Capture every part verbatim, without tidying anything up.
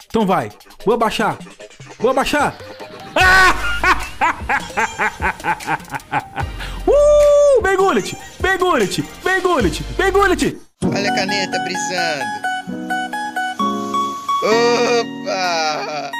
Então vai. Vou abaixar. Vou abaixar. Ah! uh! Vem, Gullit. Vem, Gullit. Vem, Gullit. Vem, Gullit. Olha a caneta brisando. Opa!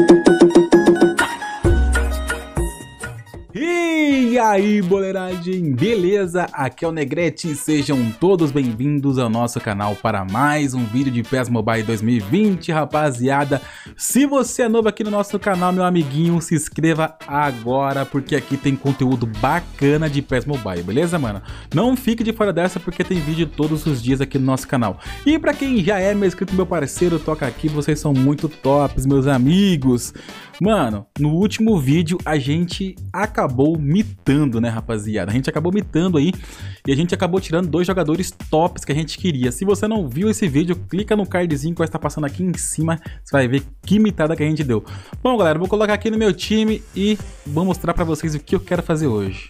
E aí, boleiragem, beleza? Aqui é o Negrete, sejam todos bem-vindos ao nosso canal para mais um vídeo de P E S Mobile dois mil e vinte, rapaziada. Se você é novo aqui no nosso canal, meu amiguinho, se inscreva agora, porque aqui tem conteúdo bacana de P E S Mobile, beleza, mano? Não fique de fora dessa, porque tem vídeo todos os dias aqui no nosso canal. E pra quem já é meu inscrito, meu parceiro, toca aqui, vocês são muito tops, meus amigos. Mano, no último vídeo a gente acabou mitando, né, rapaziada? A gente acabou mitando aí e a gente acabou tirando dois jogadores tops que a gente queria. Se você não viu esse vídeo, clica no cardzinho que vai estar passando aqui em cima, você vai ver que mitada que a gente deu. Bom, galera, vou colocar aqui no meu time e vou mostrar pra vocês o que eu quero fazer hoje.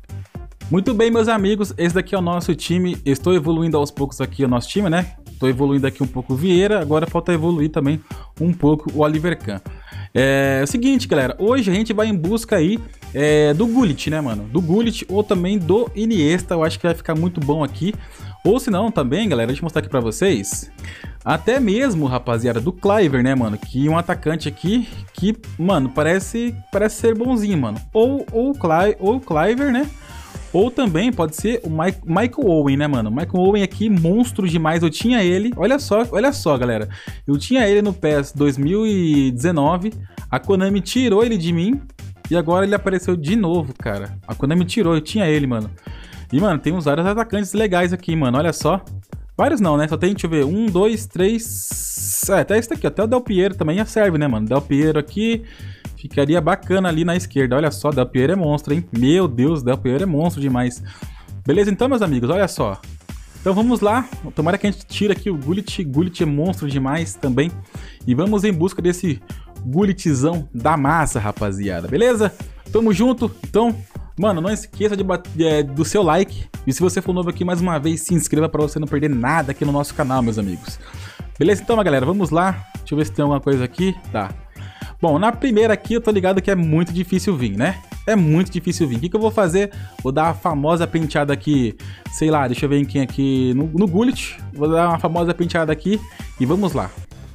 Muito bem, meus amigos, esse daqui é o nosso time. Estou evoluindo aos poucos aqui o nosso time, né? Estou evoluindo aqui um pouco o Vieira, agora falta evoluir também um pouco o Oliver Kahn. É, é o seguinte, galera, hoje a gente vai em busca aí é, do Gullit, né, mano? Do Gullit ou também do Iniesta, eu acho que vai ficar muito bom aqui. Ou se não, também, galera, deixa eu mostrar aqui pra vocês. Até mesmo, rapaziada, do Kluivert, né, mano? Que um atacante aqui que, mano, parece, parece ser bonzinho, mano. Ou, ou, Cli ou o Kluivert, né? Ou também pode ser o Mike, Michael Owen, né, mano? Michael Owen aqui, monstro demais. Eu tinha ele, olha só, olha só, galera. Eu tinha ele no P E S dois mil e dezenove. A Konami tirou ele de mim e agora ele apareceu de novo, cara. A Konami tirou, eu tinha ele, mano. E, mano, tem uns vários atacantes legais aqui, mano. Olha só. Vários não, né? Só tem, deixa eu ver, um, dois, três... É, até esse daqui, até o Del Piero também já serve, né, mano? Del Piero aqui... Ficaria bacana ali na esquerda. Olha só, Del Piero é monstro, hein? Meu Deus, Del Piero é monstro demais. Beleza, então, meus amigos, olha só. Então vamos lá. Tomara que a gente tire aqui o Gullit. Gullit é monstro demais também. E vamos em busca desse Gullitzão da massa, rapaziada. Beleza? Tamo junto. Então, mano, não esqueça de bater, é, do seu like. E se você for novo aqui, mais uma vez, se inscreva para você não perder nada aqui no nosso canal, meus amigos. Beleza? Então, galera, vamos lá. Deixa eu ver se tem alguma coisa aqui. Tá. Bom, na primeira aqui eu tô ligado que é muito difícil vir, né? É muito difícil vir. O que, que eu vou fazer? Vou dar a famosa penteada aqui, sei lá, deixa eu ver em quem aqui, no, no Gullit. Vou dar uma famosa penteada aqui e vamos lá.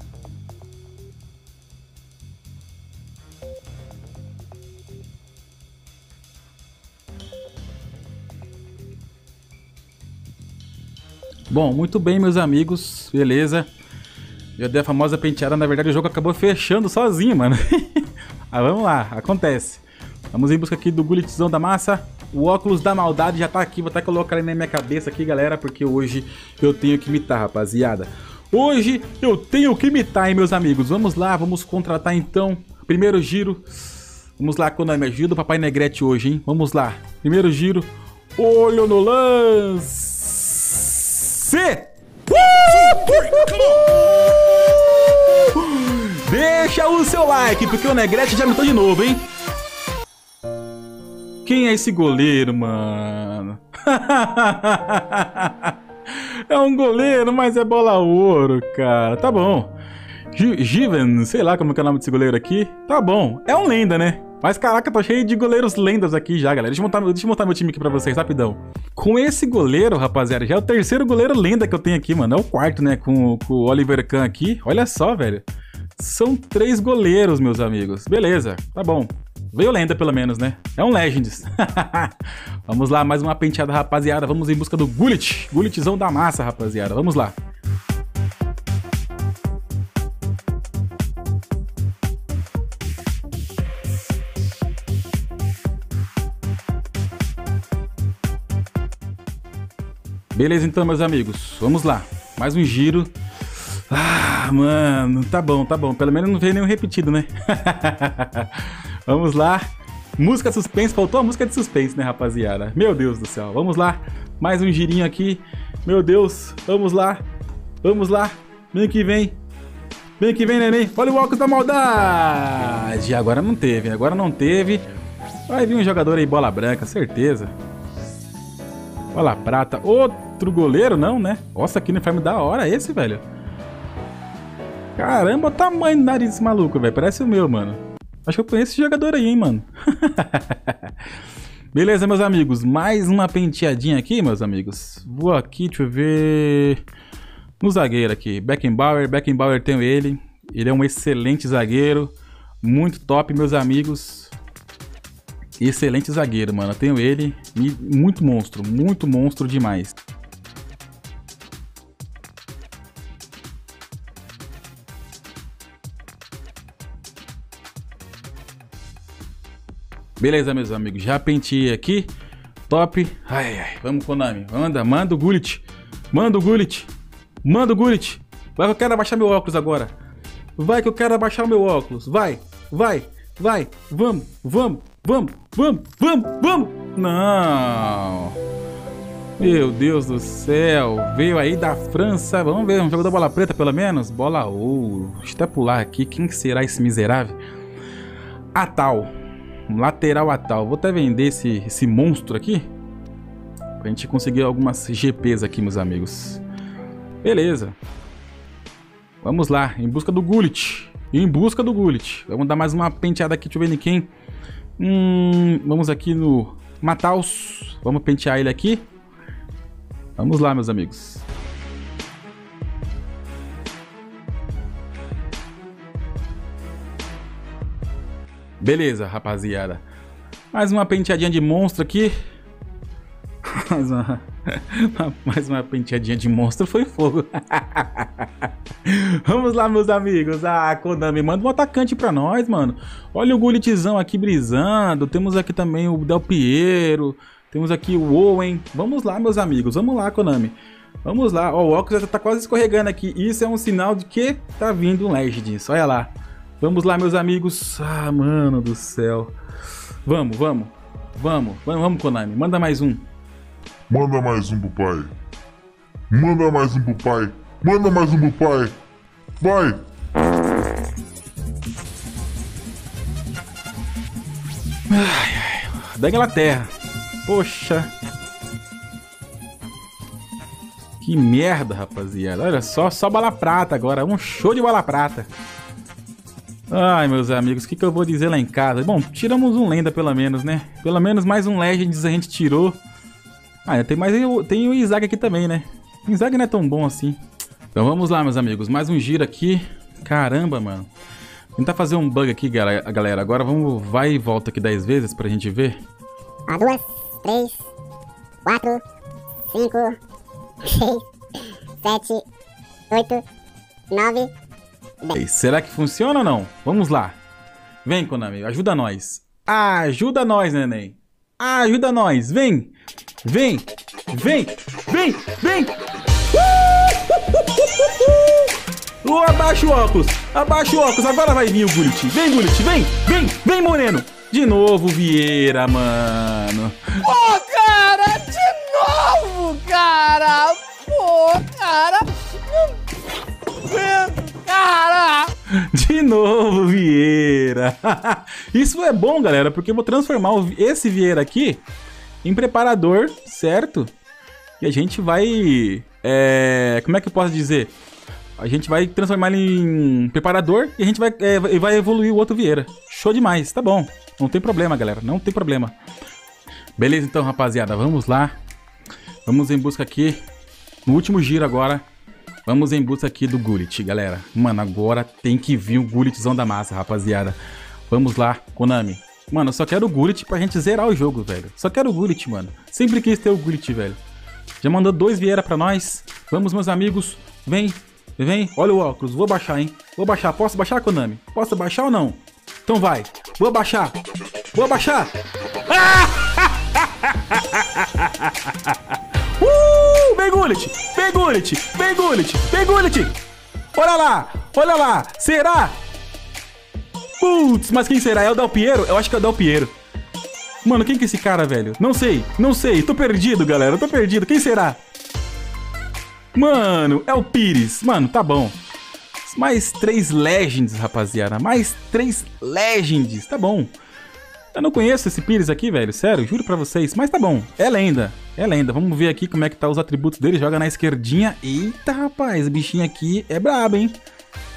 Bom, muito bem, meus amigos, beleza. Já dei a famosa penteada, na verdade o jogo acabou fechando sozinho, mano. Ah, vamos lá, acontece. Vamos em busca aqui do Gullitzão da massa. O óculos da maldade já tá aqui, vou até colocar ele na minha cabeça aqui, galera, porque hoje eu tenho que imitar, rapaziada. Hoje eu tenho que imitar, hein, meus amigos. Vamos lá, vamos contratar então. Primeiro giro. Vamos lá, quando me ajuda o Papai Negrete hoje, hein. Vamos lá, primeiro giro. Olho no lance. Deixa o seu like, porque o Negrete já mitou de novo, hein? Quem é esse goleiro, mano? É um goleiro, mas é bola ouro, cara. Tá bom. Given, sei lá como é, que é o nome desse goleiro aqui. Tá bom. É um lenda, né? Mas caraca, tô cheio de goleiros lendas aqui já, galera. Deixa eu montar, deixa eu montar meu time aqui pra vocês, rapidão. Com esse goleiro, rapaziada, já é o terceiro goleiro lenda que eu tenho aqui, mano. É o quarto, né, com, com o Oliver Kahn aqui. Olha só, velho. São três goleiros, meus amigos. Beleza, tá bom. Veio lenda, pelo menos, né? É um Legends. Vamos lá, mais uma penteada, rapaziada. Vamos em busca do Gullit. Gullitzão da massa, rapaziada. Vamos lá. Beleza, então, meus amigos. Vamos lá. Mais um giro. Ah, mano. Tá bom, tá bom. Pelo menos não veio nenhum repetido, né? Vamos lá. Música suspense. Faltou a música de suspense, né, rapaziada? Meu Deus do céu. Vamos lá. Mais um girinho aqui. Meu Deus. Vamos lá. Vamos lá. Vem que vem. Vem que vem, neném. Olha o óculos da maldade. Agora não teve. Agora não teve. Vai vir um jogador aí, bola branca, certeza. Bola prata. Outro goleiro, não, né? Nossa, que uniforme da hora esse, velho. Caramba, o tamanho do nariz desse maluco, velho. Parece o meu, mano. Acho que eu conheço esse jogador aí, hein, mano. Beleza, meus amigos. Mais uma penteadinha aqui, meus amigos. Vou aqui, deixa eu ver... No zagueiro aqui. Beckenbauer. Beckenbauer, tenho ele. Ele é um excelente zagueiro. Muito top, meus amigos. Excelente zagueiro, mano. Eu tenho ele. Muito monstro. Muito monstro demais. Beleza, meus amigos, já penteei aqui, top. Ai, ai, vamos, Konami, manda, manda o Gullit, manda o Gullit, manda o Gullit. Vai que eu quero abaixar meu óculos agora. Vai que eu quero abaixar o meu óculos, vai, vai, vai, vamos, vamos, vamos, vamos, vamos, vamos. Não. Meu Deus do céu, veio aí da França, vamos ver, um jogo da bola preta pelo menos? Bola ouro, deixa eu até pular aqui, quem será esse miserável? Atal. Lateral Atal. Vou até vender esse, esse monstro aqui pra gente conseguir algumas G Ps aqui, meus amigos. Beleza. Vamos lá, em busca do Gullit. Em busca do Gullit. Vamos dar mais uma penteada aqui, deixa eu ver em quem. Hum, vamos aqui no Matheus. Vamos pentear ele aqui. Vamos lá, meus amigos. Beleza, rapaziada. Mais uma penteadinha de monstro aqui. Mais uma, mais uma penteadinha de monstro foi fogo. Vamos lá, meus amigos. Ah, Konami, manda um atacante pra nós, mano. Olha o Gullitzão aqui brisando. Temos aqui também o Del Piero. Temos aqui o Owen. Vamos lá, meus amigos. Vamos lá, Konami. Vamos lá. Ó, o óculos já tá quase escorregando aqui. Isso é um sinal de que tá vindo um Legends. Olha lá. Vamos lá, meus amigos. Ah, mano do céu. Vamos, vamos. Vamos, vamos, vamos, Konami. Manda mais um. Manda mais um pro pai. Manda mais um pro pai. Manda mais um pro pai. Vai. Ai, ai. Da Inglaterra. Poxa. Que merda, rapaziada. Olha só, só bala prata agora. Um show de bala prata. Ai, meus amigos, o que, que eu vou dizer lá em casa? Bom, tiramos um lenda pelo menos, né? Pelo menos mais um Legends a gente tirou. Ah, tem, mais, tem o Isaac aqui também, né? O Isaac não é tão bom assim. Então vamos lá, meus amigos. Mais um giro aqui. Caramba, mano. Tentar fazer um bug aqui, galera. Agora vamos... Vai e volta aqui dez vezes pra gente ver. Uma, duas, três, quatro, cinco, seis, sete, oito, nove... dez. Será que funciona ou não? Vamos lá. Vem, Konami. Ajuda nós. Ajuda nós, neném. Ajuda nós. Vem. Vem. Vem. Vem. Vem. Uh, abaixa o óculos. Abaixa o óculos. Agora vai vir o Gullit. Vem, Gullit. Vem. Vem. Vem, Moreno. De novo, Vieira, mano. Pô, cara, de novo, cara. Pô, cara. Cara. De novo, Vieira. Isso é bom, galera, porque eu vou transformar esse Vieira aqui em preparador, certo? E a gente vai... É, como é que eu posso dizer? A gente vai transformar ele em preparador e a gente vai, é, vai evoluir o outro Vieira. Show demais, tá bom. Não tem problema, galera, não tem problema. Beleza, então, rapaziada, vamos lá. Vamos em busca aqui, no último giro agora. Vamos em busca aqui do Gullit, galera. Mano, agora tem que vir o Gullitzão da massa, rapaziada. Vamos lá, Konami. Mano, eu só quero o Gullit pra gente zerar o jogo, velho. Só quero o Gullit, mano. Sempre quis ter o Gullit, velho. Já mandou dois Vieira pra nós. Vamos, meus amigos. Vem, vem. Olha o óculos. Vou baixar, hein. Vou baixar. Posso baixar, Konami? Posso baixar ou não? Então vai. Vou baixar. Vou baixar. Uh, vem, Gullit. Vem, Gullit. Vem, Gullit. Vem, Gullit. Olha lá. Olha lá. Será? Putz, mas quem será? É o Del Piero? Eu acho que é o Del Piero. Mano, quem que é esse cara, velho? Não sei, não sei. Tô perdido, galera. Tô perdido. Quem será? Mano, é o Pires. Mano, tá bom. Mais três Legends, rapaziada. Mais três Legends. Tá bom. Eu não conheço esse Pires aqui, velho. Sério, juro pra vocês. Mas tá bom. É lenda. É lenda. Vamos ver aqui como é que tá os atributos dele. Joga na esquerdinha. Eita, rapaz. O bichinho aqui é brabo, hein?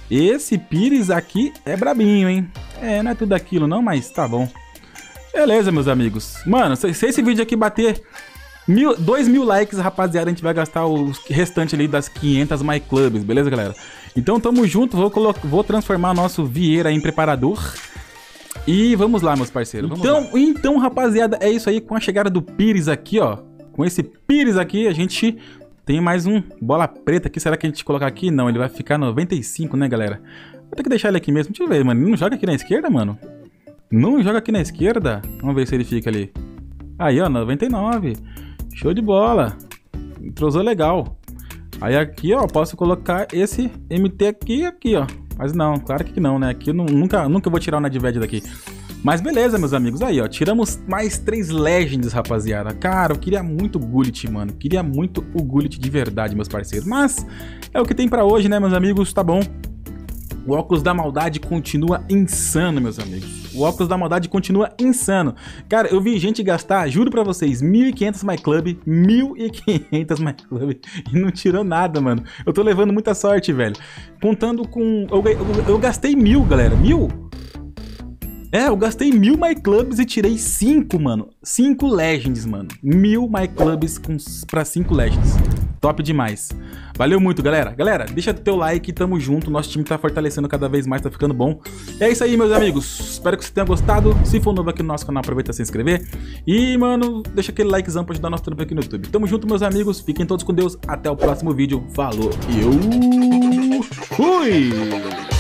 Esse Pires aqui é brabinho, hein? É, não é tudo aquilo não, mas tá bom. Beleza, meus amigos. Mano, se, se esse vídeo aqui bater mil, dois mil likes, rapaziada, a gente vai gastar o restante ali das quinhentas MyClubs, beleza, galera? Então tamo junto, vou, vou transformar nosso Vieira em preparador. E vamos lá, meus parceiros. Então, então, rapaziada, é isso aí. Com a chegada do Pires aqui, ó. Com esse Pires aqui, a gente tem mais um bola preta aqui. Será que a gente colocar aqui? Não, ele vai ficar noventa e cinco, né, galera? Vou ter que deixar ele aqui mesmo. Deixa eu ver, mano. Ele não joga aqui na esquerda, mano? Não joga aqui na esquerda? Vamos ver se ele fica ali. Aí, ó, noventa e nove. Show de bola. Entrosou legal. Aí aqui, ó, posso colocar esse M T aqui e aqui, ó. Mas não, claro que não, né? Aqui eu não, nunca, nunca vou tirar o Nedved daqui. Mas beleza, meus amigos. Aí, ó, tiramos mais três Legends, rapaziada. Cara, eu queria muito o Gullit, mano. Queria muito o Gullit de verdade, meus parceiros. Mas é o que tem pra hoje, né, meus amigos? Tá bom. O óculos da maldade continua insano, meus amigos. O óculos da maldade continua insano. Cara, eu vi gente gastar, juro pra vocês, mil e quinhentas MyClub, mil e quinhentas MyClub e não tirou nada, mano. Eu tô levando muita sorte, velho. Contando com... Eu, eu, eu gastei mil, galera. Mil? É, eu gastei mil MyClubs e tirei cinco, mano. Cinco Legends, mano. Mil MyClubs com, pra cinco Legends. Top demais. Valeu muito, galera. Galera, deixa teu like, tamo junto. Nosso time tá fortalecendo cada vez mais, tá ficando bom. É isso aí, meus amigos. Espero que você tenha gostado. Se for novo aqui no nosso canal, aproveita pra se inscrever. E, mano, deixa aquele likezão pra ajudar nosso trampo aqui no YouTube. Tamo junto, meus amigos. Fiquem todos com Deus. Até o próximo vídeo. Falou. E eu fui!